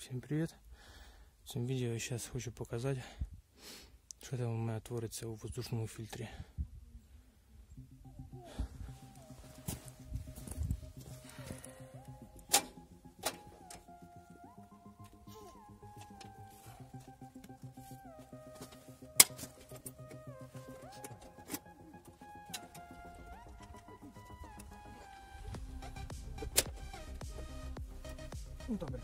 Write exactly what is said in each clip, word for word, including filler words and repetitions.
Всім привіт! В цьому відео я зараз хочу показати, що там у мене твориться у воздушному фільтрі. Ну добре.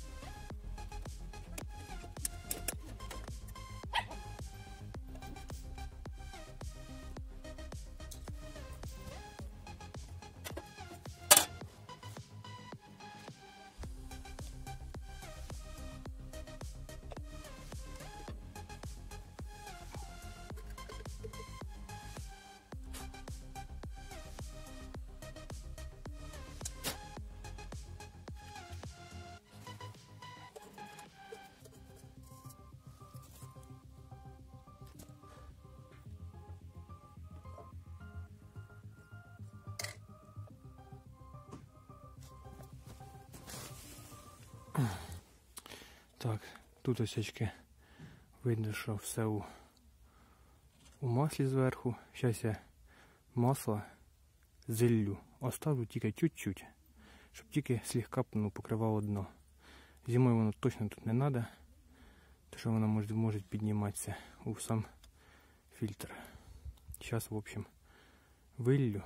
Так, тут осячки видно, що все у, у маслі зверху. Зараз я масло зіллю. Оставлю тільки чуть-чуть, щоб тільки слегка ну, покривало дно. Зимою воно точно тут не треба, тому що воно може, може підніматися у сам фільтр. Зараз, в общем, виллю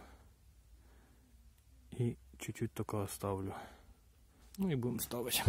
і чуть-чуть тільки оставлю. Ну і будемо ставити.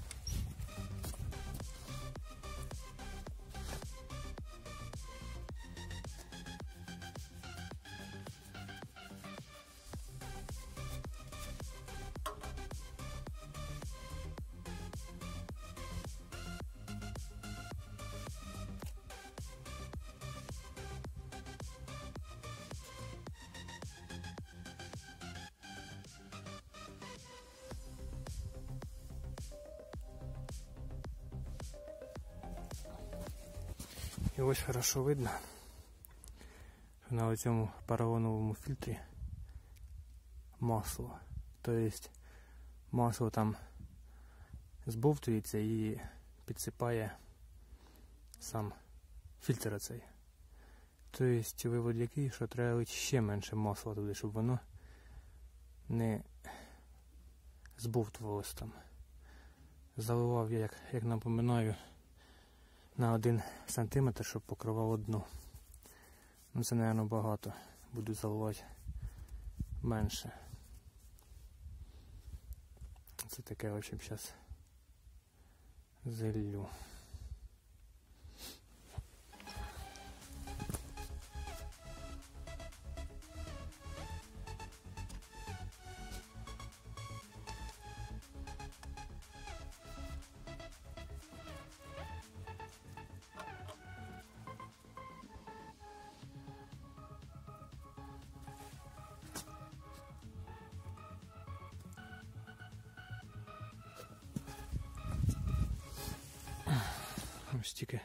І ось хорошо видно, що на цьому поролоновому фільтрі масло. Тобто масло там збовтується і підсипає сам фільтр оцей. Тобто вивод який, що треба лити ще менше масла туди, щоб воно не збовтувалось там. Заливав я, як, як напоминаю, на один сантиметр, щоб покривало дно. Ну це, мабуть, багато. Буду заливати менше. Це таке, в общем, зараз зіллю. Ось тільки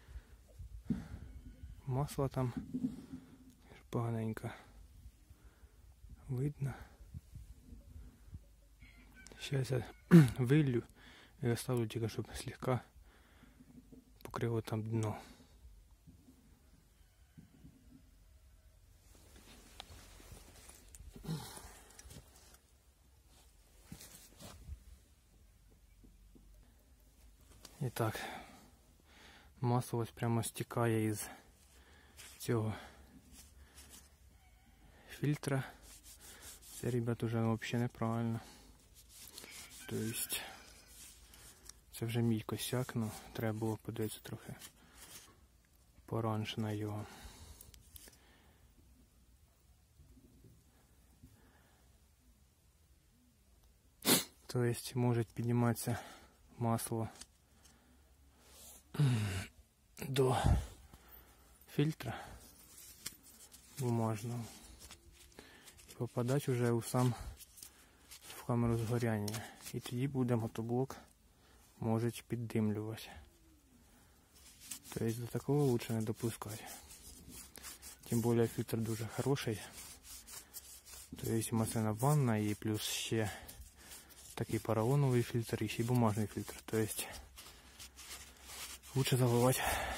масло там поганенько видно. Зараз я виллю і оставлю тільки, щоб слегка покрило там дно. І так. Масло ось прямо стікає із цього фільтра. Це, ребят, уже взагалі неправильно. Тобто це вже мій косяк, ну треба було подивитися трохи пораньше на його. Тобто може підніматися масло до фільтра бумажного і попадати вже у сам в камеру згоряння. І тоді буде мотоблок може піддимлювати. Тобто до такого лучше не допускати. Тим більше фільтр дуже хороший. Тобто масляна ванна і плюс ще такий поролоновий фільтр і ще й бумажний фільтр. Тобто лучше заливати,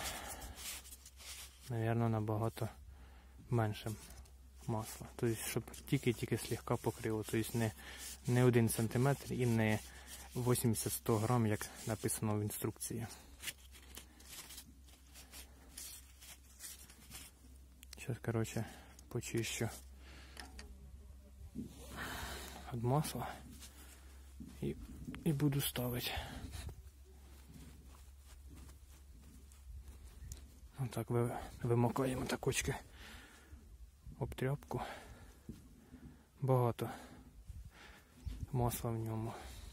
мабуть, набагато менше масла. Тобто, щоб тільки-тільки слегка покрило. Тобто не, не один сантиметр і не вісімдесят-сто грам, як написано в інструкції. Зараз, коротше, почищу від масла і, і буду ставити. Отак вимокаємо такочки об тряпку. Багато масла в ньому.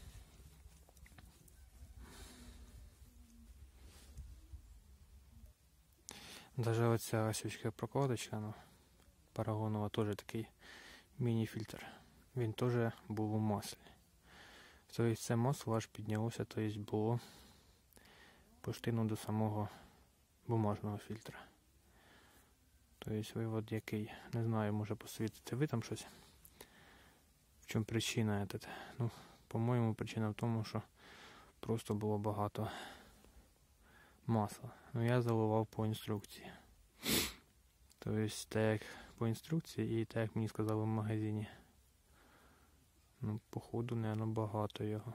Даже оця осічка прокладочка, ну, парагонова, теж такий міні-фільтр. Він теж був у маслі. Тобто це масло аж піднялося, тобто було почти до самого бумажного фільтра. Тобто вивод який, не знаю, може посвітити ви там щось. В чому причина? Этот? Ну, по-моєму, причина в тому, що просто було багато масла. Ну, я заливав по інструкції. Тобто, так як по інструкції і так як мені сказали в магазині. Ну, походу, не багато його.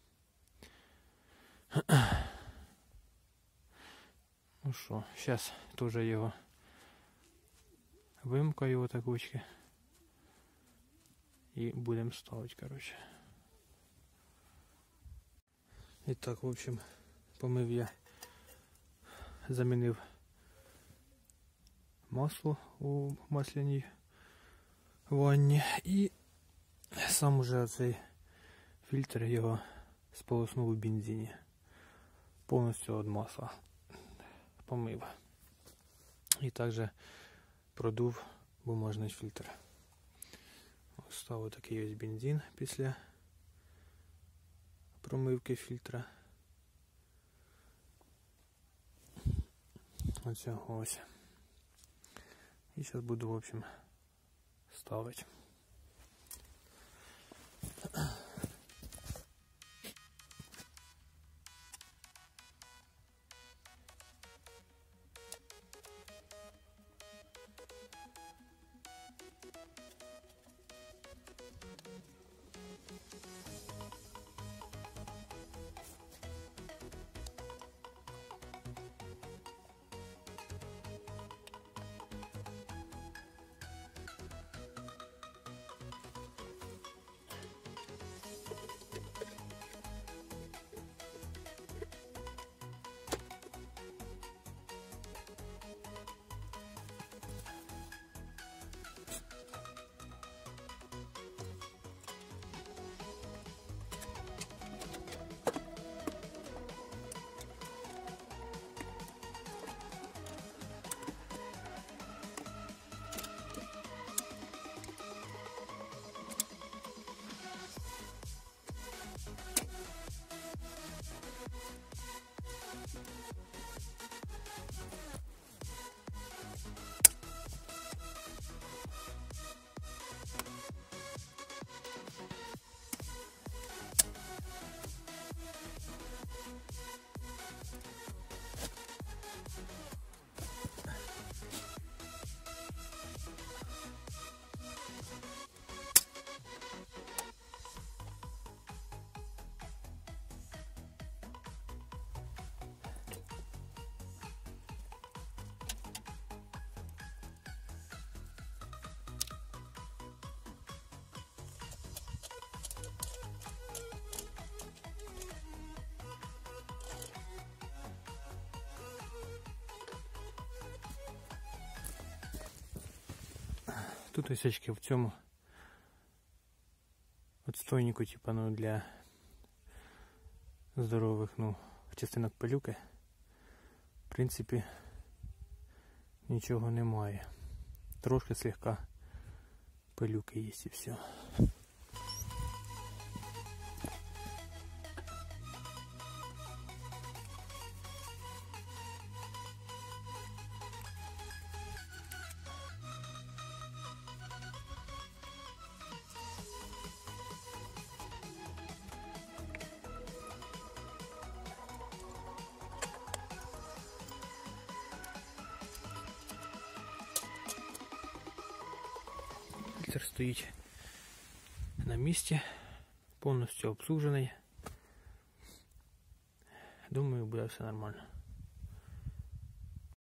Ну що, зараз теж його вимкаю отакочки. І будемо ставити, коротше. І так, в общем, помив я, замінив масло у масляній ванні і сам уже цей фільтр його сполоснув у бензині. Повністю від масла помив. І також продув бумажний фільтр. Став такий ось бензин після промивки фільтра. Оцього ось. І зараз буду, в общем, ставити. Тут осечки в цьому отстойнику, типа, ну, для здорових, ну, частинок пилюки, в принципі, нічого немає. Трошки слегка пилюки є і все. Принтер стоїть на місці, повністю обслужений. Думаю, буде все нормально.